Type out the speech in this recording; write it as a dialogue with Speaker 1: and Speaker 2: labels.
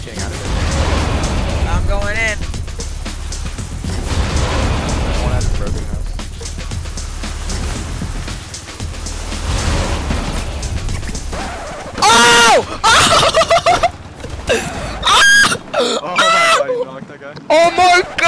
Speaker 1: getting out of it.
Speaker 2: I'm going in.
Speaker 1: One out of broken house.
Speaker 2: Oh!
Speaker 1: Oh my god, you knocked that guy.
Speaker 2: Oh my